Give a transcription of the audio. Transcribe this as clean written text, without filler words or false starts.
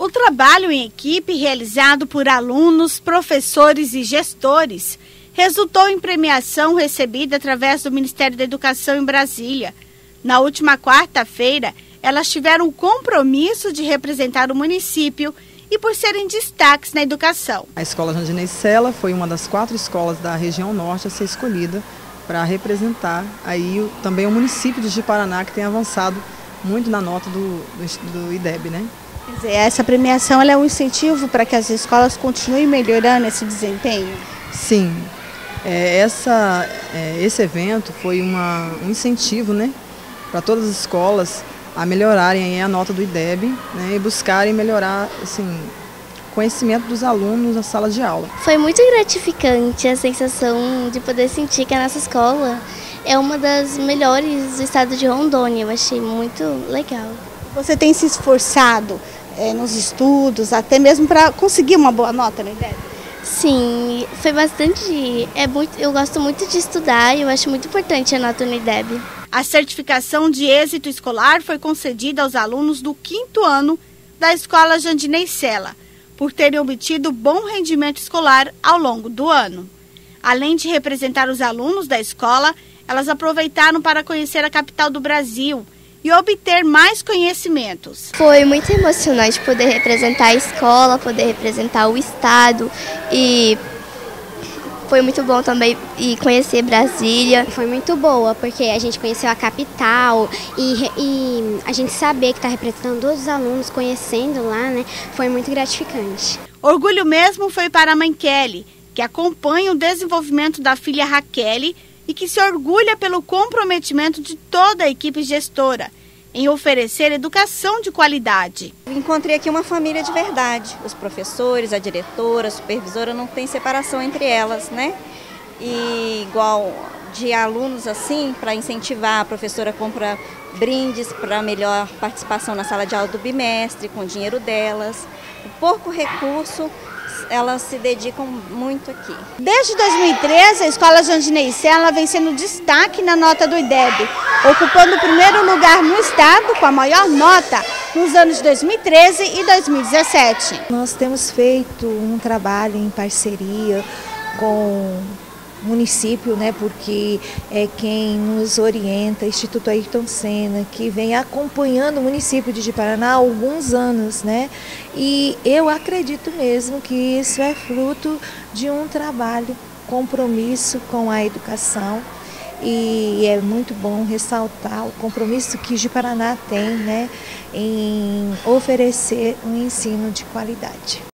O trabalho em equipe realizado por alunos, professores e gestores resultou em premiação recebida através do Ministério da Educação em Brasília. Na última quarta-feira, elas tiveram o compromisso de representar o município e por serem destaques na educação. A Escola Jandinei Sela foi uma das 4 escolas da região norte a ser escolhida para representar aí também o município de Ji-Paraná, que tem avançado muito na nota do IDEB, né? Quer dizer, essa premiação ela é um incentivo para que as escolas continuem melhorando esse desempenho? Sim, esse evento foi um incentivo, né, para todas as escolas a melhorarem a nota do IDEB, né, e buscarem melhorar assim, o conhecimento dos alunos na sala de aula. Foi muito gratificante a sensação de poder sentir que a nossa escola é uma das melhores do estado de Rondônia. Eu achei muito legal. Você tem se esforçado nos estudos, até mesmo para conseguir uma boa nota no IDEB? Sim, foi bastante. Eu gosto muito de estudar e eu acho muito importante a nota no IDEB. A certificação de êxito escolar foi concedida aos alunos do 5º ano da Escola Jandinei Sela, por terem obtido bom rendimento escolar ao longo do ano. Além de representar os alunos da escola, elas aproveitaram para conhecer a capital do Brasil e obter mais conhecimentos. Foi muito emocionante poder representar a escola, poder representar o estado e foi muito bom também conhecer Brasília. Foi muito boa, porque a gente conheceu a capital e a gente saber que está representando todos os alunos, conhecendo lá, né? Foi muito gratificante. Orgulho mesmo foi para a mãe Kelly, que acompanha o desenvolvimento da filha Raquel e que se orgulha pelo comprometimento de toda a equipe gestora em oferecer educação de qualidade. Encontrei aqui uma família de verdade. Os professores, a diretora, a supervisora, não tem separação entre elas, né? E igual de alunos assim, para incentivar, a professora compra brindes para melhor participação na sala de aula do bimestre, com o dinheiro delas. O pouco recurso, elas se dedicam muito aqui. Desde 2013, a Escola Jandinei Sela vem sendo destaque na nota do IDEB, ocupando o 1º lugar no estado com a maior nota nos anos de 2013 e 2017. Nós temos feito um trabalho em parceria com o município, né, porque é quem nos orienta, Instituto Ayrton Senna, que vem acompanhando o município de Ji-Paraná há alguns anos, né? E eu acredito mesmo que isso é fruto de um trabalho, compromisso com a educação. E é muito bom ressaltar o compromisso que Ji-Paraná tem, né, em oferecer um ensino de qualidade.